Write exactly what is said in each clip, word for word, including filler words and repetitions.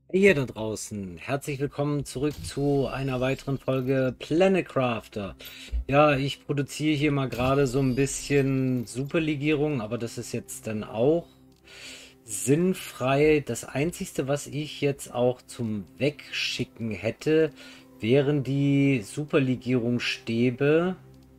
Hier da draußen, herzlich willkommen zurück zu einer weiteren Folge Planet Crafter. Ja, ich produziere hier mal gerade so ein bisschen Superlegierung, aber das ist jetzt dann auch sinnfrei. Das Einzige, was ich jetzt auch zum Wegschicken hätte, wären die Superlegierungsstäbe.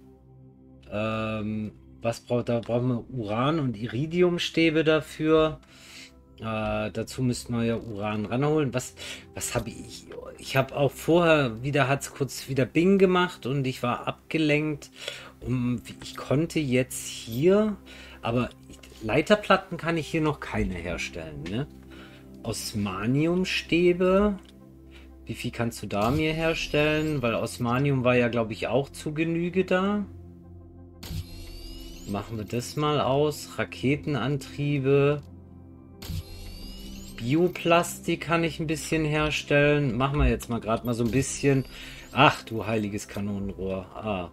Ähm, was braucht da? Brauchen wir Uran- und Iridiumstäbe dafür. Äh, dazu müssten wir ja Uran ranholen. Was, was habe ich? Ich habe auch vorher wieder, hat es kurz wieder Bing gemacht und ich war abgelenkt. Um, ich konnte jetzt hier, aber Leiterplatten kann ich hier noch keine herstellen, ne? Osmaniumstäbe. Wie viel kannst du da mir herstellen? Weil Osmanium war ja, glaube ich, auch zu Genüge da. Machen wir das mal aus. Raketenantriebe. Bioplastik kann ich ein bisschen herstellen. Machen wir jetzt mal gerade mal so ein bisschen. Ach, du heiliges Kanonenrohr. Ah.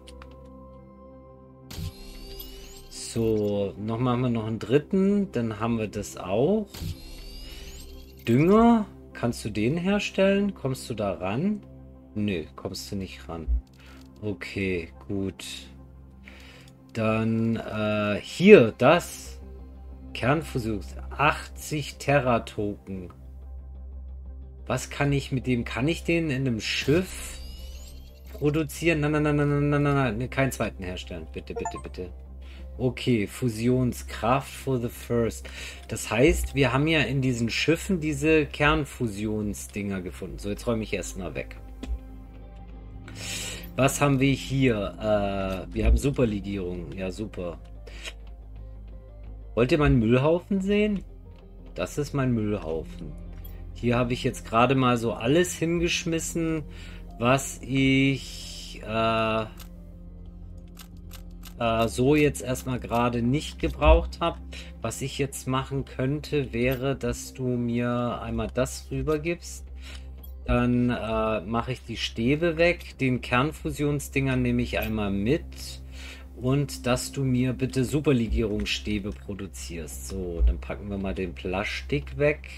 So, noch machen wir noch einen dritten. Dann haben wir das auch. Dünger. Kannst du den herstellen? Kommst du da ran? Nö, kommst du nicht ran. Okay, gut. Dann äh, hier, das. Kernfusion. achtzig Terra-Token. Was kann ich mit dem? Kann ich den in einem Schiff produzieren? Nein, nein, nein, nein, nein, nein, nein, nein, keinen zweiten herstellen. Bitte, bitte, bitte. Okay, Fusionskraft for the first. Das heißt, wir haben ja in diesen Schiffen diese Kernfusionsdinger gefunden. So, jetzt räume ich erstmal weg. Was haben wir hier? Äh, wir haben Superlegierung. Ja, super. Wollt ihr meinen Müllhaufen sehen? Das ist mein Müllhaufen. Hier habe ich jetzt gerade mal so alles hingeschmissen, was ich äh, äh, so jetzt erstmal gerade nicht gebraucht habe. Was ich jetzt machen könnte, wäre, dass du mir einmal das rübergibst. Dann äh, mache ich die Stäbe weg. Den Kernfusionsdinger nehme ich einmal mit. Und dass du mir bitte Superlegierungsstäbe produzierst. So, dann packen wir mal den Plastik weg.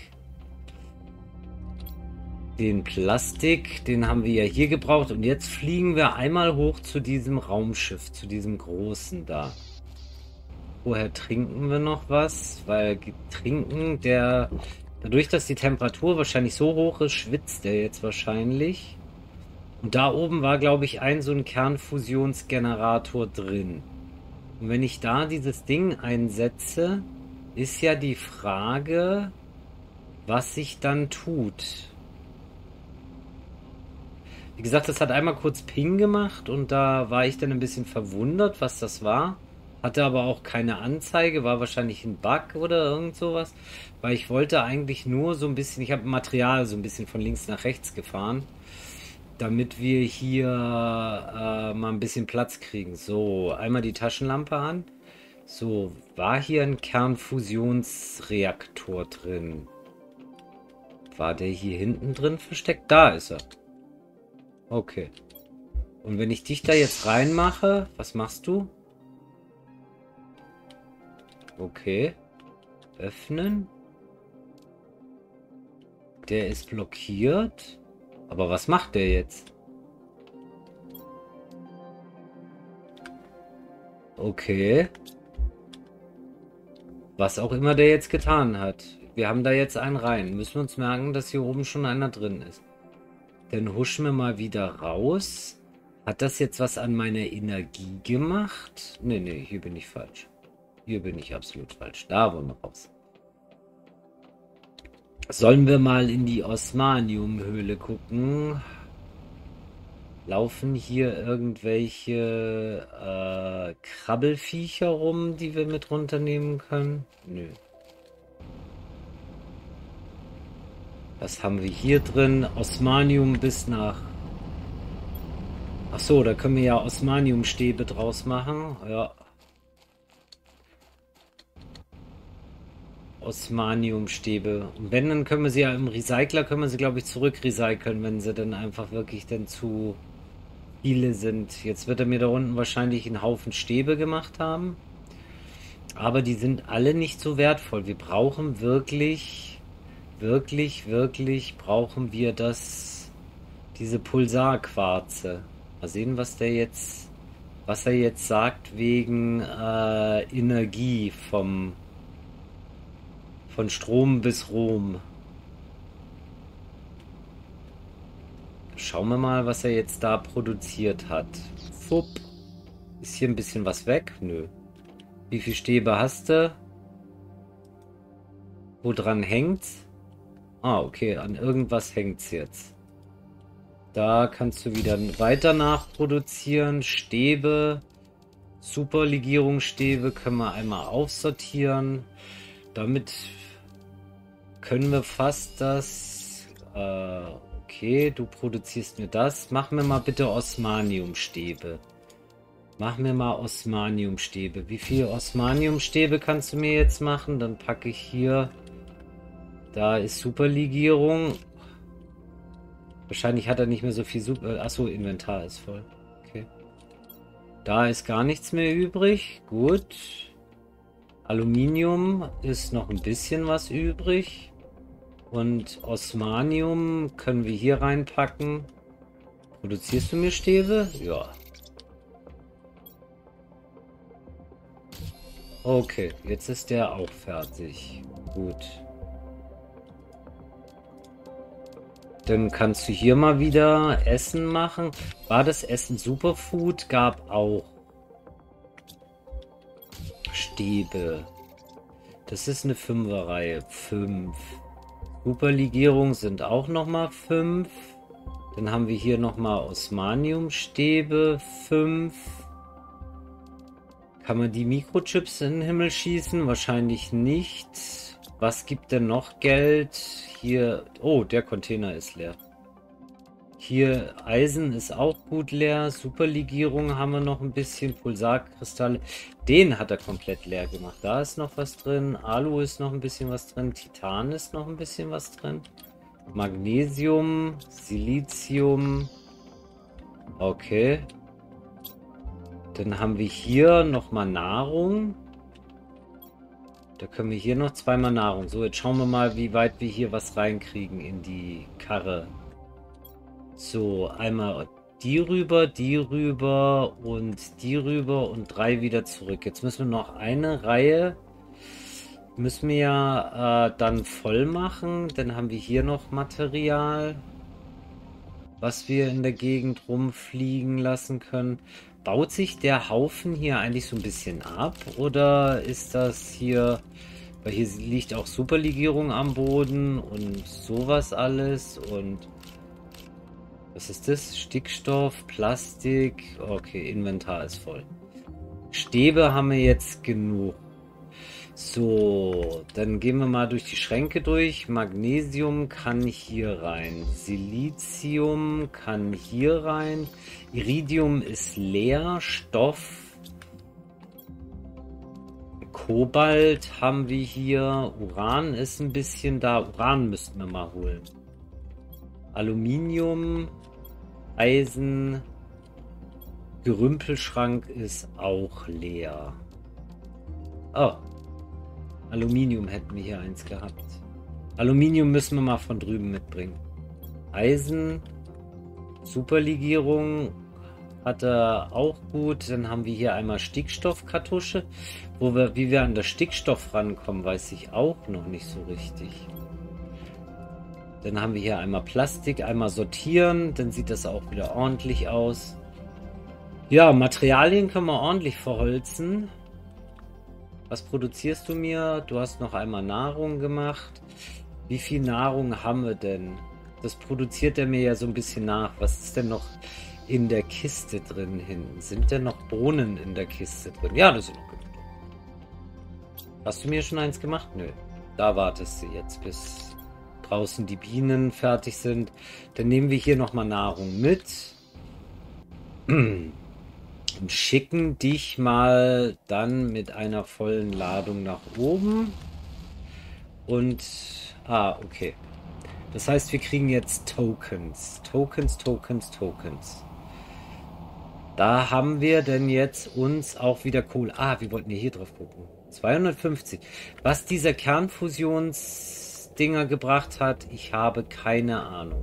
Den Plastik, den haben wir ja hier gebraucht. Und jetzt fliegen wir einmal hoch zu diesem Raumschiff, zu diesem großen da. Vorher trinken wir noch was, weil trinken, der, dadurch, dass die Temperatur wahrscheinlich so hoch ist, schwitzt der jetzt wahrscheinlich. Und da oben war, glaube ich, ein so ein Kernfusionsgenerator drin. Und wenn ich da dieses Ding einsetze, ist ja die Frage, was sich dann tut. Wie gesagt, das hat einmal kurz Ping gemacht und da war ich dann ein bisschen verwundert, was das war. Hatte aber auch keine Anzeige, war wahrscheinlich ein Bug oder irgend sowas. Weil ich wollte eigentlich nur so ein bisschen, ich habe Material so ein bisschen von links nach rechts gefahren, damit wir hier äh, mal ein bisschen Platz kriegen. So, einmal die Taschenlampe an. So, war hier ein Kernfusionsreaktor drin? War der hier hinten drin versteckt? Da ist er. Okay. Und wenn ich dich da jetzt reinmache, was machst du? Okay. Öffnen. Der ist blockiert. Aber was macht der jetzt? Okay. Was auch immer der jetzt getan hat. Wir haben da jetzt einen rein. Müssen wir uns merken, dass hier oben schon einer drin ist. Dann huschen wir mal wieder raus. Hat das jetzt was an meiner Energie gemacht? Nee, nee, hier bin ich falsch. Hier bin ich absolut falsch. Da wollen wir raus. Sollen wir mal in die Osmanium-Höhle gucken? Laufen hier irgendwelche äh, Krabbelfiecher rum, die wir mit runternehmen können? Nö. Was haben wir hier drin? Osmanium bis nach... Ach so, da können wir ja Osmaniumstäbe draus machen. Ja. Osmaniumstäbe. Und wenn, dann können wir sie ja im Recycler, können wir sie, glaube ich, zurück recyceln, wenn sie dann einfach wirklich dann zu viele sind. Jetzt wird er mir da unten wahrscheinlich einen Haufen Stäbe gemacht haben. Aber die sind alle nicht so wertvoll. Wir brauchen wirklich wirklich, wirklich brauchen wir das, diese Pulsarquarze. Mal sehen, was der jetzt, was er jetzt sagt wegen äh, Energie vom, von Strom bis Rom. Schauen wir mal, was er jetzt da produziert hat. Fupp. Ist hier ein bisschen was weg? Nö. Wie viel Stäbe hast du? Wo dran hängt's? Ah, okay, an irgendwas hängt's jetzt. Da kannst du wieder weiter nachproduzieren. Stäbe, Superlegierungsstäbe können wir einmal aufsortieren. Damit können wir fast das... Äh, okay, du produzierst mir das. Mach mir mal bitte Osmaniumstäbe. Mach mir mal Osmaniumstäbe. Wie viele Osmaniumstäbe kannst du mir jetzt machen? Dann packe ich hier... Da ist Superlegierung. Wahrscheinlich hat er nicht mehr so viel Super... Achso, Inventar ist voll. Okay. Da ist gar nichts mehr übrig. Gut. Aluminium ist noch ein bisschen was übrig. Und Osmanium können wir hier reinpacken. Produzierst du mir Stäbe? Ja. Okay, jetzt ist der auch fertig. Gut. Dann kannst du hier mal wieder Essen machen. War das Essen Superfood? Gab auch Stäbe. Das ist eine Fünferreihe. Fünf. Superlegierung sind auch nochmal fünf. Dann haben wir hier nochmal Osmaniumstäbe. Fünf. Kann man die Mikrochips in den Himmel schießen? Wahrscheinlich nicht. Was gibt denn noch Geld? Hier, oh, der Container ist leer. Hier, Eisen ist auch gut leer. Superlegierung haben wir noch ein bisschen. Pulsarkristalle, den hat er komplett leer gemacht. Da ist noch was drin. Alu ist noch ein bisschen was drin. Titan ist noch ein bisschen was drin. Magnesium, Silizium. Okay. Dann haben wir hier nochmal Nahrung. Da können wir hier noch zweimal Nahrung. So, jetzt schauen wir mal, wie weit wir hier was reinkriegen in die Karre. So, einmal die rüber, die rüber und die rüber und drei wieder zurück. Jetzt müssen wir noch eine Reihe, müssen wir ja äh, dann voll machen. Dann haben wir hier noch Material, was wir in der Gegend rumfliegen lassen können. Baut sich der Haufen hier eigentlich so ein bisschen ab oder ist das hier, weil hier liegt auch Superlegierung am Boden und sowas alles und was ist das? Stickstoff, Plastik, okay, Inventar ist voll. Stäbe haben wir jetzt genug. So, dann gehen wir mal durch die Schränke durch. Magnesium kann hier rein. Silizium kann hier rein. Iridium ist leer. Stoff. Kobalt haben wir hier. Uran ist ein bisschen da. Uran müssten wir mal holen. Aluminium. Eisen. Gerümpelschrank ist auch leer. Oh. Aluminium hätten wir hier eins gehabt. Aluminium müssen wir mal von drüben mitbringen. Eisen, Superlegierung hat er auch gut. Dann haben wir hier einmal Stickstoffkartusche. Wo wir, wie wir an der Stickstoff rankommen, weiß ich auch noch nicht so richtig. Dann haben wir hier einmal Plastik, einmal sortieren. Dann sieht das auch wieder ordentlich aus. Ja, Materialien können wir ordentlich verholzen. Was produzierst du mir? Du hast noch einmal Nahrung gemacht. Wie viel Nahrung haben wir denn? Das produziert er mir ja so ein bisschen nach. Was ist denn noch in der Kiste drin hinten? Sind denn noch Bohnen in der Kiste drin? Ja, das sind noch genug. Hast du mir schon eins gemacht? Nö. Da wartest du jetzt, bis draußen die Bienen fertig sind. Dann nehmen wir hier nochmal Nahrung mit. Und schicken dich mal dann mit einer vollen Ladung nach oben. Und, ah, okay. Das heißt, wir kriegen jetzt Tokens. Tokens, Tokens, Tokens. Da haben wir denn jetzt uns auch wieder Kohle. Ah, wir wollten ja hier drauf gucken. zweihundertfünfzig. Was dieser Kernfusions Dinger gebracht hat, ich habe keine Ahnung.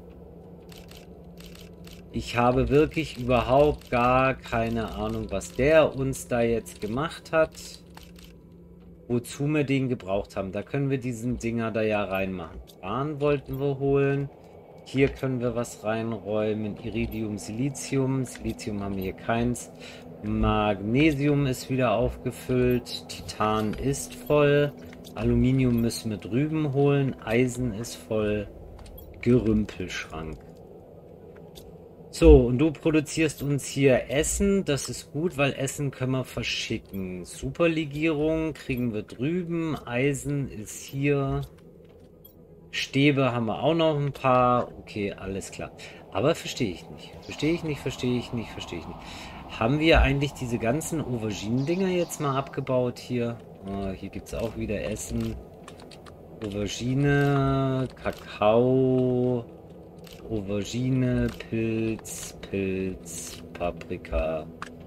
Ich habe wirklich überhaupt gar keine Ahnung, was der uns da jetzt gemacht hat. Wozu wir den gebraucht haben. Da können wir diesen Dinger da ja reinmachen. Bahn wollten wir holen. Hier können wir was reinräumen. Iridium, Silizium. Silizium haben wir hier keins. Magnesium ist wieder aufgefüllt. Titan ist voll. Aluminium müssen wir drüben holen. Eisen ist voll. Gerümpelschrank. So, und du produzierst uns hier Essen. Das ist gut, weil Essen können wir verschicken. Superlegierung kriegen wir drüben. Eisen ist hier. Stäbe haben wir auch noch ein paar. Okay, alles klar. Aber verstehe ich nicht. Verstehe ich nicht, verstehe ich nicht, verstehe ich nicht. Haben wir eigentlich diese ganzen Auberginen-Dinger jetzt mal abgebaut hier? Oh, hier gibt es auch wieder Essen. Aubergine, Kakao... Aubergine, Pilz, Pilz, Paprika.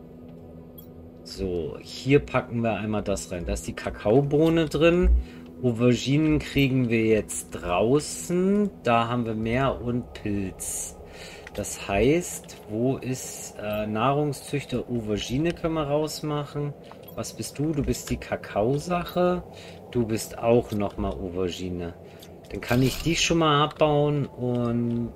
So, hier packen wir einmal das rein. Da ist die Kakaobohne drin. Auberginen kriegen wir jetzt draußen. Da haben wir mehr und Pilz. Das heißt, wo ist äh, Nahrungszüchter? Aubergine können wir rausmachen. Was bist du? Du bist die Kakaosache. Du bist auch nochmal Aubergine. Dann kann ich dich schon mal abbauen und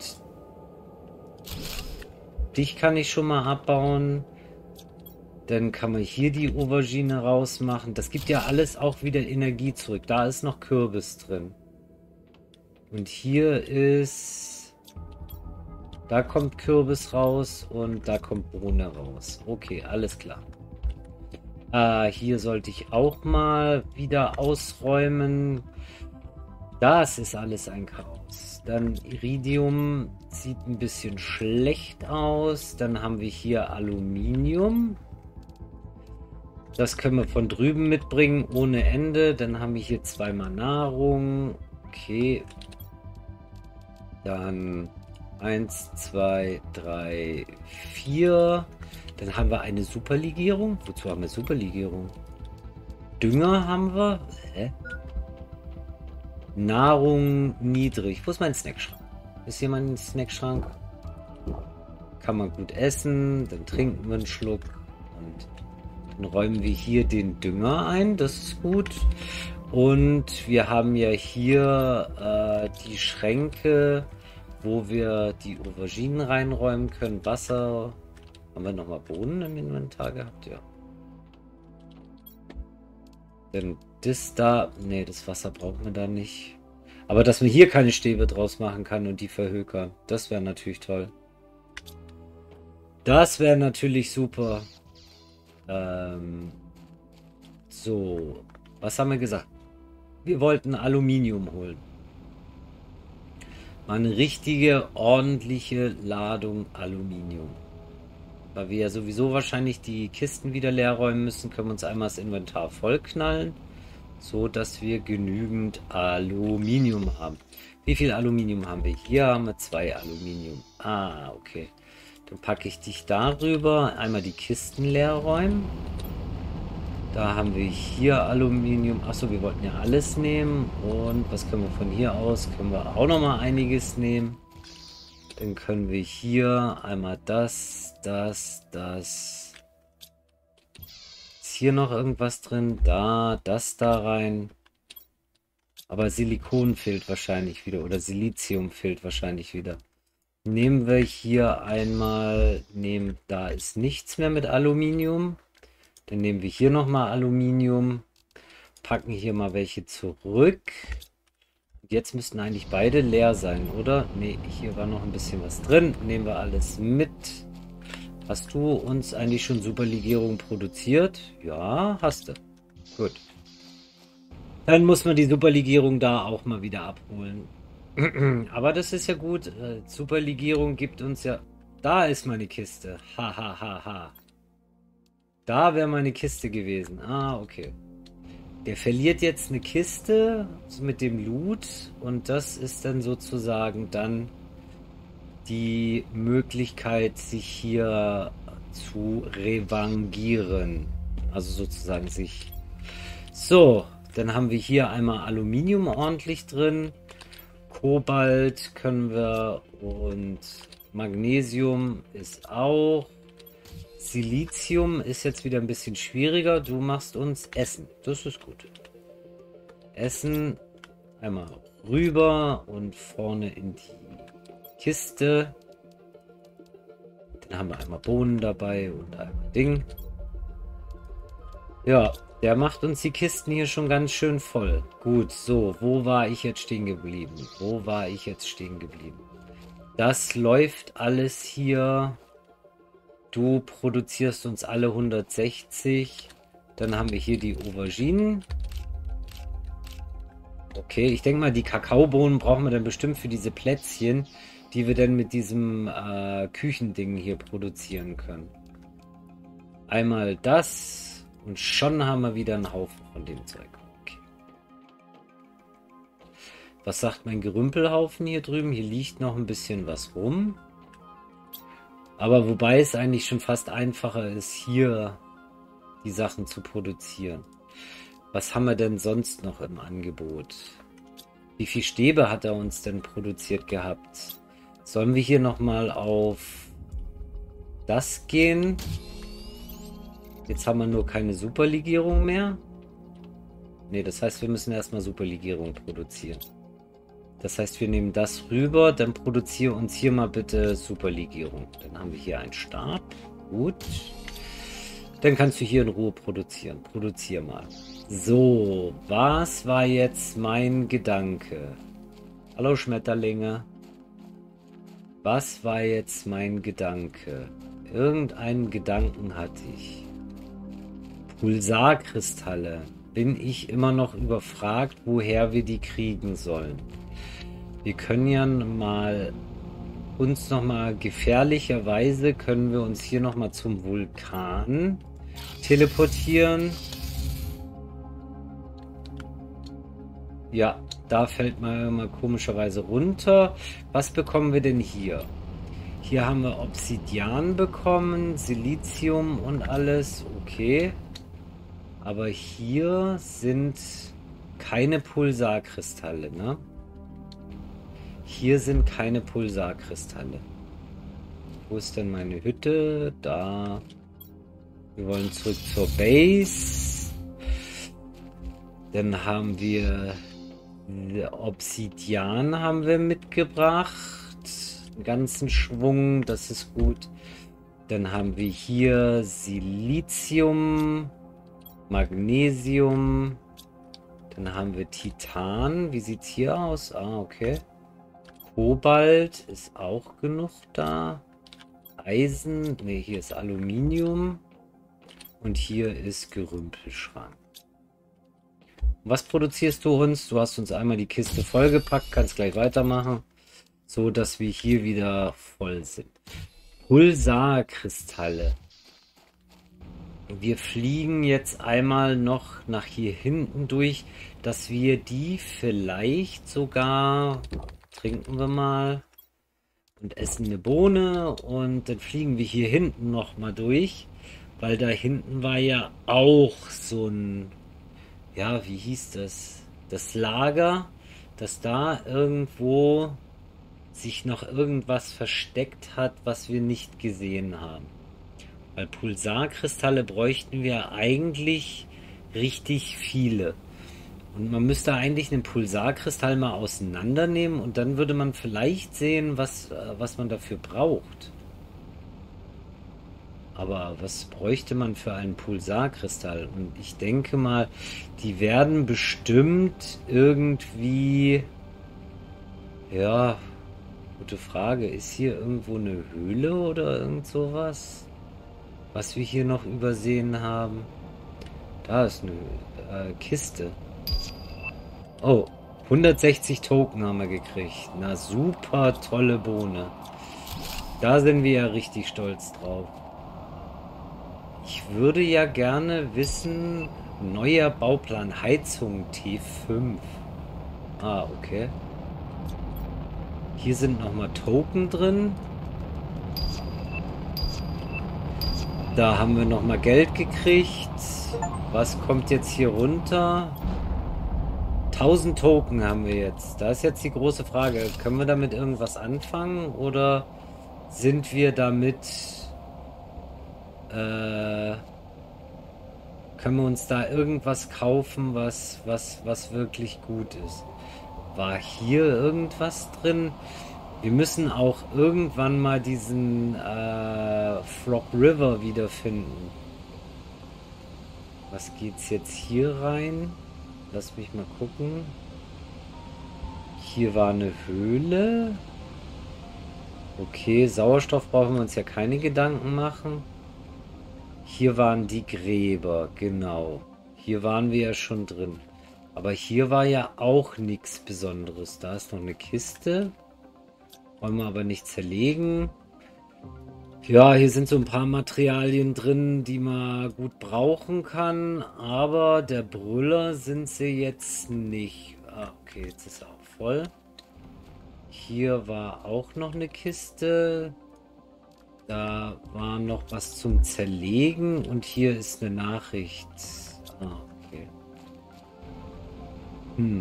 dich kann ich schon mal abbauen. Dann kann man hier die Aubergine rausmachen. Das gibt ja alles auch wieder Energie zurück. Da ist noch Kürbis drin. Und hier ist... Da kommt Kürbis raus und da kommt Bohne raus. Okay, alles klar. Äh, hier sollte ich auch mal wieder ausräumen. Das ist alles ein Chaos. Dann Iridium sieht ein bisschen schlecht aus. Dann haben wir hier Aluminium. Das können wir von drüben mitbringen ohne Ende. Dann haben wir hier zweimal Nahrung. Okay. Dann eins, zwei, drei, vier. Dann haben wir eine Superlegierung. Wozu haben wir Superlegierung? Dünger haben wir. Hä? Nahrung niedrig. Wo ist mein Snackschrank? Ist hier mein Snackschrank? Kann man gut essen. Dann trinken wir einen Schluck. Und dann räumen wir hier den Dünger ein. Das ist gut. Und wir haben ja hier äh, die Schränke, wo wir die Auberginen reinräumen können. Wasser. Haben wir nochmal Bohnen im Inventar gehabt? Ja. Denn das da... Ne, das Wasser brauchen wir da nicht. Aber dass man hier keine Stäbe draus machen kann und die verhökern, das wäre natürlich toll. Das wäre natürlich super. Ähm, so, was haben wir gesagt? Wir wollten Aluminium holen. Mal eine richtige, ordentliche Ladung Aluminium. Weil wir ja sowieso wahrscheinlich die Kisten wieder leer räumen müssen, können wir uns einmal das Inventar vollknallen, so dass wir genügend Aluminium haben. Wie viel Aluminium haben wir? Hier haben wir zwei Aluminium. Ah, okay. Dann packe ich dich darüber. Einmal die Kisten leer räumen. Da haben wir hier Aluminium. Achso, wir wollten ja alles nehmen. Und was können wir von hier aus? Können wir auch noch mal einiges nehmen. Dann können wir hier einmal das, das, das. Ist hier noch irgendwas drin? Da, das da rein. Aber Silikon fehlt wahrscheinlich wieder. Oder Silizium fehlt wahrscheinlich wieder. Nehmen wir hier einmal, nehmen, da ist nichts mehr mit Aluminium. Dann nehmen wir hier nochmal Aluminium. Packen hier mal welche zurück. Jetzt müssten eigentlich beide leer sein, oder? Ne, hier war noch ein bisschen was drin. Nehmen wir alles mit. Hast du uns eigentlich schon Superlegierung produziert? Ja, hast du. Gut. Dann muss man die Superlegierung da auch mal wieder abholen. Aber das ist ja gut. Superlegierung gibt uns ja... Da ist meine Kiste. Ha, ha, ha, ha. Da wäre meine Kiste gewesen. Ah, okay. Der verliert jetzt eine Kiste mit dem Loot und das ist dann sozusagen dann die Möglichkeit, sich hier zu revanchieren. Also sozusagen sich... So, Dann haben wir hier einmal Aluminium ordentlich drin. Kobalt können wir und Magnesium ist auch. Silizium ist jetzt wieder ein bisschen schwieriger. Du machst uns Essen. Das ist gut. Essen einmal rüber und vorne in die Kiste. Dann haben wir einmal Bohnen dabei und einmal Ding. Ja, der macht uns die Kisten hier schon ganz schön voll. Gut, so, wo war ich jetzt stehen geblieben? Wo war ich jetzt stehen geblieben? Das läuft alles hier. Du produzierst uns alle hundertsechzig. Dann haben wir hier die Auberginen. Okay, ich denke mal, die Kakaobohnen brauchen wir dann bestimmt für diese Plätzchen, die wir dann mit diesem äh, Küchending hier produzieren können. Einmal das und schon haben wir wieder einen Haufen von dem Zeug. Okay. Was sagt mein Gerümpelhaufen hier drüben? Hier liegt noch ein bisschen was rum. Aber wobei es eigentlich schon fast einfacher ist, hier die Sachen zu produzieren. Was haben wir denn sonst noch im Angebot? Wie viele Stäbe hat er uns denn produziert gehabt? Sollen wir hier nochmal auf das gehen? Jetzt haben wir nur keine Superlegierung mehr. Ne, das heißt, wir müssen erstmal Superlegierung produzieren. Das heißt, wir nehmen das rüber, dann produziere uns hier mal bitte Superlegierung. Dann haben wir hier einen Stab. Gut. Dann kannst du hier in Ruhe produzieren. Produziere mal. So, was war jetzt mein Gedanke? Hallo Schmetterlinge. Was war jetzt mein Gedanke? Irgendeinen Gedanken hatte ich. Pulsarkristalle. Bin ich immer noch überfragt, woher wir die kriegen sollen. Wir können ja mal uns noch mal gefährlicherweise können wir uns hier noch mal zum Vulkan teleportieren. Ja, da fällt man mal komischerweise runter. Was bekommen wir denn hier? Hier haben wir Obsidian bekommen, Silizium und alles. Okay. Aber hier sind keine Pulsarkristalle, ne? Hier sind keine Pulsarkristalle. Wo ist denn meine Hütte? Da. Wir wollen zurück zur Base. Dann haben wir Obsidian haben wir mitgebracht. Einen ganzen Schwung, das ist gut. Dann haben wir hier Silizium, Magnesium. Dann haben wir Titan. Wie sieht es hier aus? Ah, okay. Kobalt ist auch genug da. Eisen, ne, hier ist Aluminium. Und hier ist Gerümpelschrank. Was produzierst du uns? Du hast uns einmal die Kiste vollgepackt, kannst gleich weitermachen, so dass wir hier wieder voll sind. Pulsarkristalle. Wir fliegen jetzt einmal noch nach hier hinten durch, dass wir die vielleicht sogar... Trinken wir mal und essen eine Bohne und dann fliegen wir hier hinten noch mal durch, weil da hinten war ja auch so ein, ja, wie hieß das? Das Lager, dass da irgendwo sich noch irgendwas versteckt hat, was wir nicht gesehen haben. Weil Pulsarkristalle bräuchten wir eigentlich richtig viele. Und man müsste eigentlich einen Pulsarkristall mal auseinandernehmen und dann würde man vielleicht sehen, was, was man dafür braucht. Aber was bräuchte man für einen Pulsarkristall? Und ich denke mal, die werden bestimmt irgendwie... Ja, gute Frage. Ist hier irgendwo eine Höhle oder irgend sowas? Was wir hier noch übersehen haben? Da ist eine äh, Kiste. Oh, hundertsechzig Token haben wir gekriegt. Na, super tolle Bohne. Da sind wir ja richtig stolz drauf. Ich würde ja gerne wissen, neuer Bauplan, Heizung T fünf. Ah, okay. Hier sind nochmal Token drin. Da haben wir nochmal Geld gekriegt. Was kommt jetzt hier runter? tausend Token haben wir jetzt. Da ist jetzt die große Frage. Können wir damit irgendwas anfangen? Oder sind wir damit... Äh, können wir uns da irgendwas kaufen, was, was, was wirklich gut ist? War hier irgendwas drin? Wir müssen auch irgendwann mal diesen äh, Frog River wiederfinden. Was geht's jetzt hier rein? Lass mich mal gucken. Hier war eine Höhle. Okay, Sauerstoff brauchen wir uns ja keine Gedanken machen. Hier waren die Gräber, genau. Hier waren wir ja schon drin. Aber hier war ja auch nichts Besonderes. Da ist noch eine Kiste. Wollen wir aber nicht zerlegen. Ja, hier sind so ein paar Materialien drin, die man gut brauchen kann. Aber der Brüller sind sie jetzt nicht. Ah, okay, jetzt ist er auch voll. Hier war auch noch eine Kiste. Da war noch was zum Zerlegen. Und hier ist eine Nachricht. Ah, okay. Hm.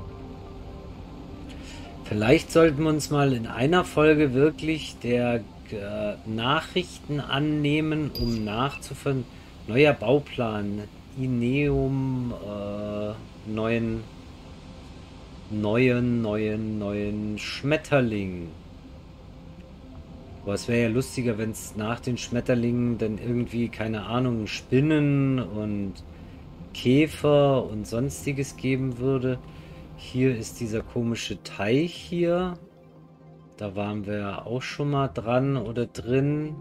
Vielleicht sollten wir uns mal in einer Folge wirklich der äh, Nachrichten annehmen, um nachzufinden. Neuer Bauplan. Ineum. Äh, neuen. Neuen, neuen, neuen Schmetterling. Aber es wäre ja lustiger, wenn es nach den Schmetterlingen dann irgendwie, keine Ahnung, Spinnen und Käfer und sonstiges geben würde. Hier ist dieser komische Teich hier. Da waren wir auch schon mal dran oder drin.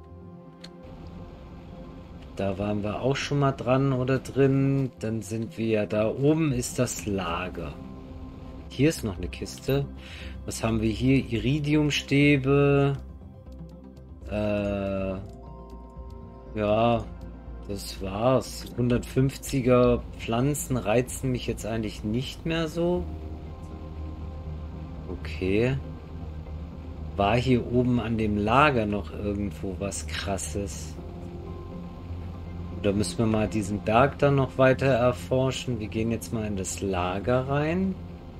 Da waren wir auch schon mal dran oder drin. Dann sind wir ja da oben ist das Lager. Hier ist noch eine Kiste. Was haben wir hier? Iridiumstäbe. Äh, ja, das war's. hundertfünfziger Pflanzen reizen mich jetzt eigentlich nicht mehr so. Okay. War hier oben an dem Lager noch irgendwo was Krasses? Oder müssen wir mal diesen Berg dann noch weiter erforschen? Wir gehen jetzt mal in das Lager rein.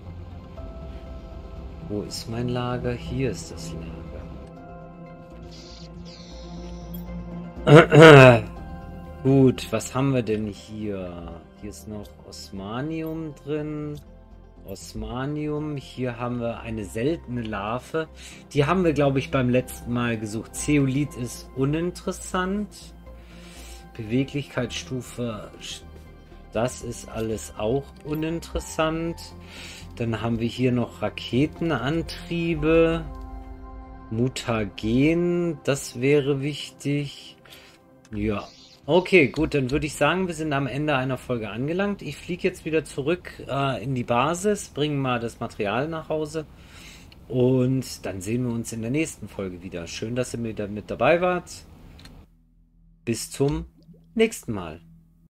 Wo ist mein Lager? Hier ist das Lager. Gut, was haben wir denn hier? Hier ist noch Osmanium drin. Osmanium. Hier haben wir eine seltene Larve. Die haben wir, glaube ich, beim letzten Mal gesucht. Zeolit ist uninteressant. Beweglichkeitsstufe, das ist alles auch uninteressant. Dann haben wir hier noch Raketenantriebe. Mutagen, das wäre wichtig. Ja, okay, gut, dann würde ich sagen, wir sind am Ende einer Folge angelangt. Ich fliege jetzt wieder zurück äh, in die Basis, bringe mal das Material nach Hause und dann sehen wir uns in der nächsten Folge wieder. Schön, dass ihr wieder mit dabei wart. Bis zum nächsten Mal.